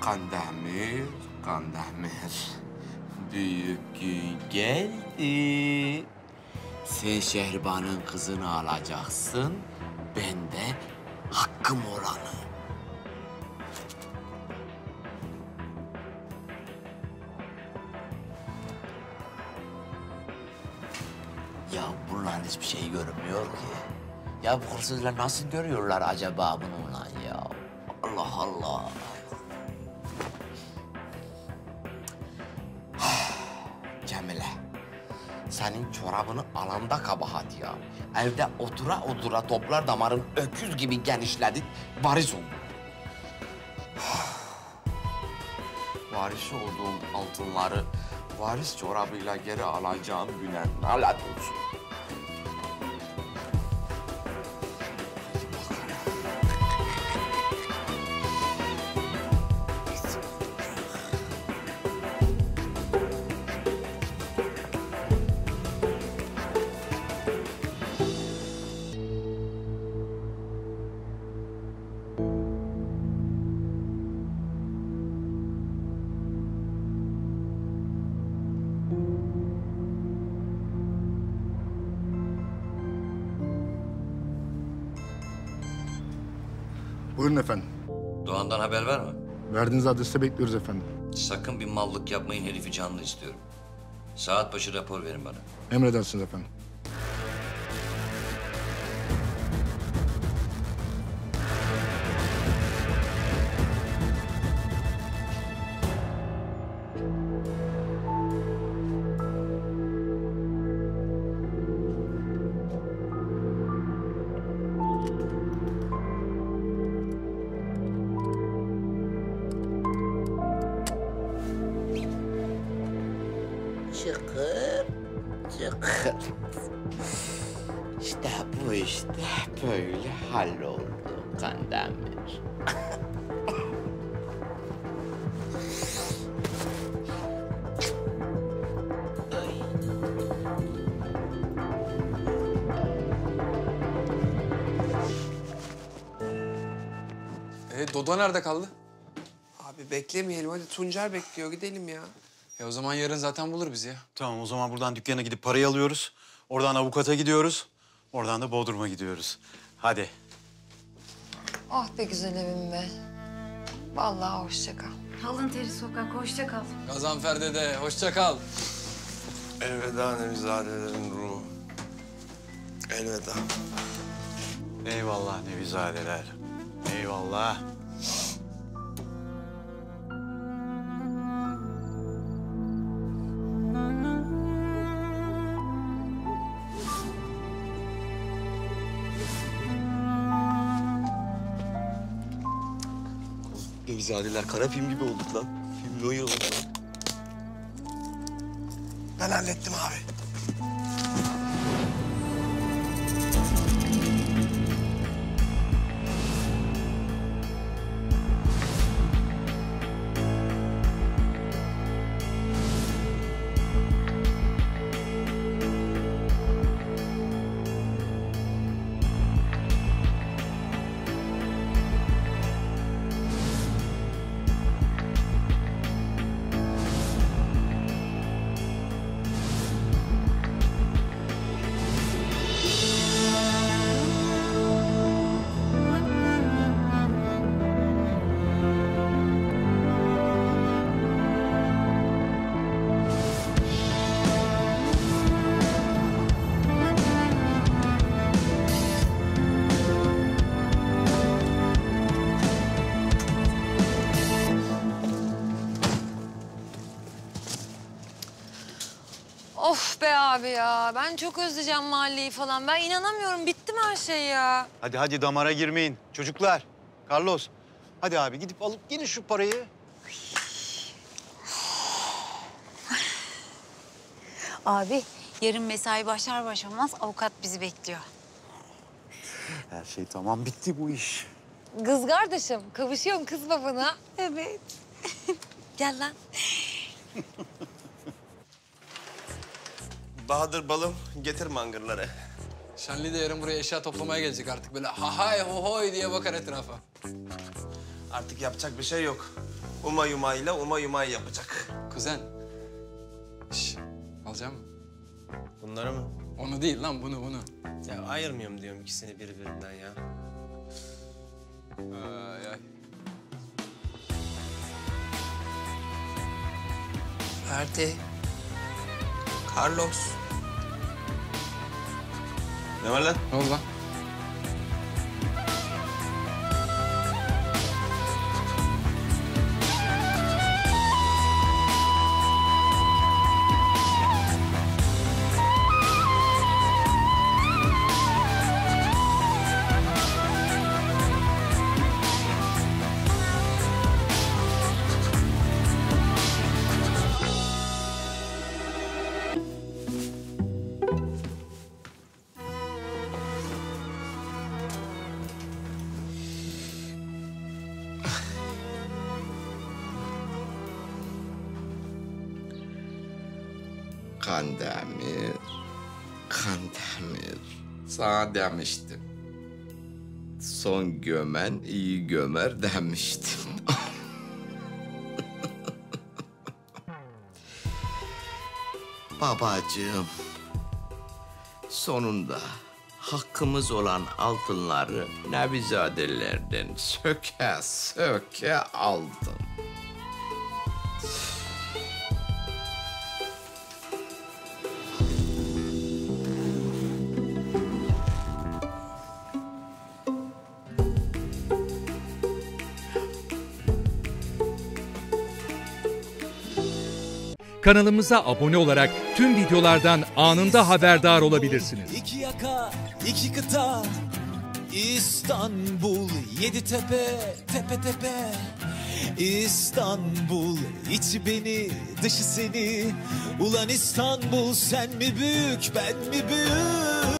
Kandemir, Kandemir. Büyük gün geldi. Sen Şehriban'ın kızını alacaksın. Ben de hakkım olanı. Ya bunların hiçbir şey görünmüyor ki. Ya bu hırsızlar nasıl görüyorlar acaba bununla ya? Allah Allah. Cemile, senin çorabını alanda kabahat ya. Evde otura otura toplar damarın öküz gibi genişledi, varis oldu. Varis olduğum altınları varis çorabıyla geri alacağım güne nalet olsun. Buyurun efendim. Doğan'dan haber var mı? Verdiğiniz adreste bekliyoruz efendim. Sakın bir mallık yapmayın, herifi canlı istiyorum. Saat başı rapor verin bana. Emredersiniz efendim. Çıkır, çıkır. İşte bu işte böyle halloldu Kandemir. Dodo nerede kaldı? Abi beklemeyelim. Hadi Tuncer bekliyor. Gidelim ya. O zaman yarın zaten bulur bizi ya. Tamam, o zaman buradan dükkana gidip parayı alıyoruz. Oradan avukata gidiyoruz. Oradan da Bodrum'a gidiyoruz. Hadi. Ah be güzel evim be. Vallahi hoşça kal. Alın teri sokak, hoşça kal. Gazanfer dede, hoşça kal. Elveda Nevizadelerin ruhu. Elveda. Eyvallah Nevizadeler. Eyvallah. Nevizadeler kara film gibi olduk lan. Filmde oynuyorlar lan. Ben hallettim abi. Of be abi ya. Ben çok özleyeceğim mahalleyi falan. Ben inanamıyorum. Bitti mi her şey ya? Hadi hadi damara girmeyin. Çocuklar, Carlos. Hadi abi gidip alıp gelin şu parayı. Abi, yarın mesai başlar başlamaz avukat bizi bekliyor. Her şey tamam, bitti bu iş. Kız kardeşim. Kavuşuyorum kız babana. Evet. Gel lan. Bahadır balım, getir mangırları. Şenli de yarın buraya eşya toplamaya gelecek artık. Böyle ha hay ho hoy diye bakar etrafa. Artık yapacak bir şey yok. Uma Yuma ile Uma Yuma'yı yapacak. Kuzen. Şş, alacak mısın? Bunları mı? Onu değil lan, bunu. Ya ayırmıyorum diyorum ikisini birbirinden ya. Ay ay. Ferdi. Carlos. Ne var lan? Ne oldu lan? Kandemir, Kandemir. Sana demiştim. Son gömen iyi gömer demiştim. Babacığım, sonunda hakkımız olan altınları Nevizadelerden söke söke aldım. Kanalımıza abone olarak tüm videolardan anında haberdar olabilirsiniz. İki yaka, iki kıta, İstanbul, yedi tepe, tepe tepe. İstanbul, içi beni, dışı seni. Ulan İstanbul, sen mi büyük, ben mi büyük?